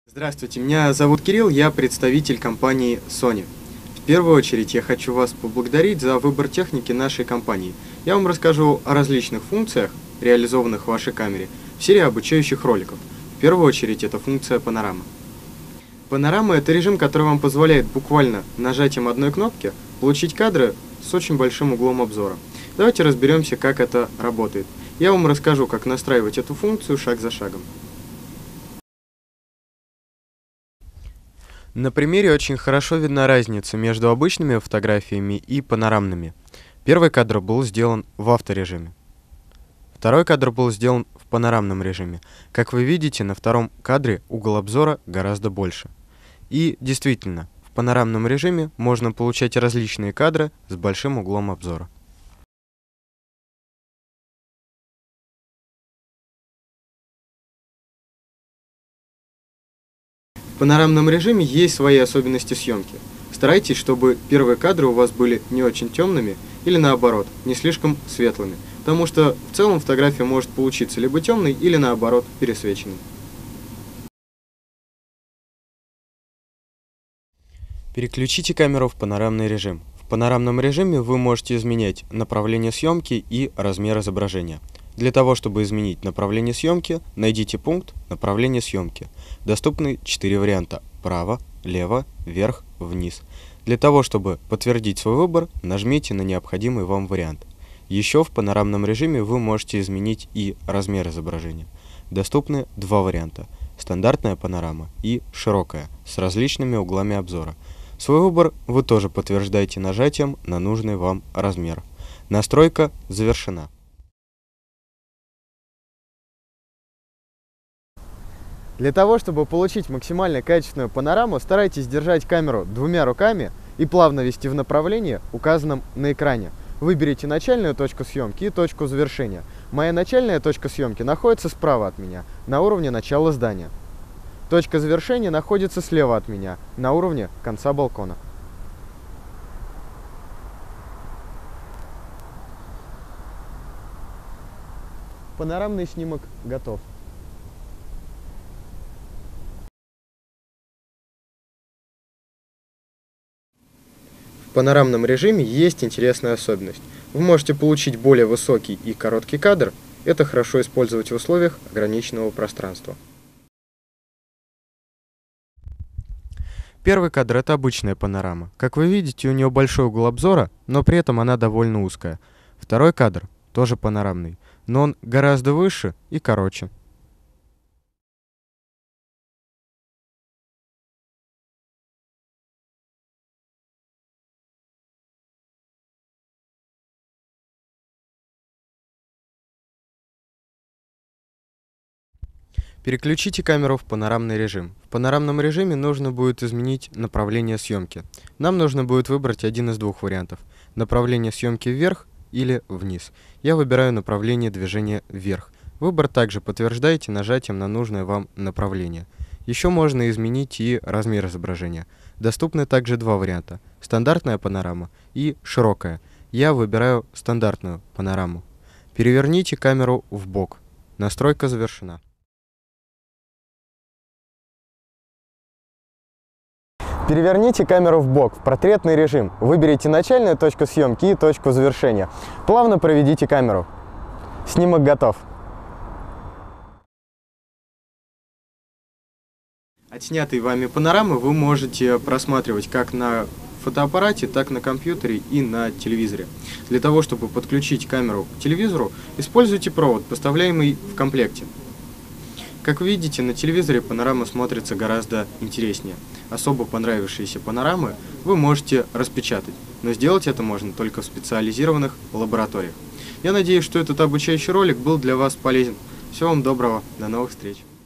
Здравствуйте, меня зовут Кирилл, я представитель компании Sony. В первую очередь я хочу вас поблагодарить за выбор техники нашей компании. Я вам расскажу о различных функциях, реализованных в вашей камере, в серии обучающих роликов. В первую очередь это функция панорама. Панорама – это режим, который вам позволяет буквально нажатием одной кнопки получить кадры с очень большим углом обзора. Давайте разберемся, как это работает. Я вам расскажу, как настраивать эту функцию шаг за шагом. На примере очень хорошо видна разница между обычными фотографиями и панорамными. Первый кадр был сделан в авторежиме. Второй кадр был сделан в панорамном режиме. Как вы видите, на втором кадре угол обзора гораздо больше. И действительно, в панорамном режиме можно получать различные кадры с большим углом обзора. В панорамном режиме есть свои особенности съемки. Старайтесь, чтобы первые кадры у вас были не очень темными или наоборот, не слишком светлыми, потому что в целом фотография может получиться либо темной или наоборот пересвеченной. Переключите камеру в панорамный режим. В панорамном режиме вы можете изменять направление съемки и размер изображения. Для того, чтобы изменить направление съемки, найдите пункт «Направление съемки». Доступны 4 варианта – право, лево, вверх, вниз. Для того, чтобы подтвердить свой выбор, нажмите на необходимый вам вариант. Еще в панорамном режиме вы можете изменить и размер изображения. Доступны 2 варианта – стандартная панорама и широкая, с различными углами обзора. Свой выбор вы тоже подтверждаете нажатием на нужный вам размер. Настройка завершена. Для того, чтобы получить максимально качественную панораму, старайтесь держать камеру двумя руками и плавно вести в направлении, указанном на экране. Выберите начальную точку съемки и точку завершения. Моя начальная точка съемки находится справа от меня, на уровне начала здания. Точка завершения находится слева от меня, на уровне конца балкона. Панорамный снимок готов. В панорамном режиме есть интересная особенность. Вы можете получить более высокий и короткий кадр. Это хорошо использовать в условиях ограниченного пространства. Первый кадр – это обычная панорама. Как вы видите, у нее большой угол обзора, но при этом она довольно узкая. Второй кадр тоже панорамный, но он гораздо выше и короче. Переключите камеру в панорамный режим. В панорамном режиме нужно будет изменить направление съемки. Нам нужно будет выбрать один из двух вариантов. Направление съемки вверх или вниз. Я выбираю направление движения вверх. Выбор также подтверждаете нажатием на нужное вам направление. Еще можно изменить и размер изображения. Доступны также 2 варианта. Стандартная панорама и широкая. Я выбираю стандартную панораму. Переверните камеру в бок. Настройка завершена. Переверните камеру в бок в портретный режим. Выберите начальную точку съемки и точку завершения. Плавно проведите камеру. Снимок готов. Отснятые вами панорамы вы можете просматривать как на фотоаппарате, так на компьютере и на телевизоре. Для того, чтобы подключить камеру к телевизору, используйте провод, поставляемый в комплекте. Как вы видите, на телевизоре панорама смотрится гораздо интереснее. Особо понравившиеся панорамы вы можете распечатать, но сделать это можно только в специализированных лабораториях. Я надеюсь, что этот обучающий ролик был для вас полезен. Всего вам доброго, до новых встреч!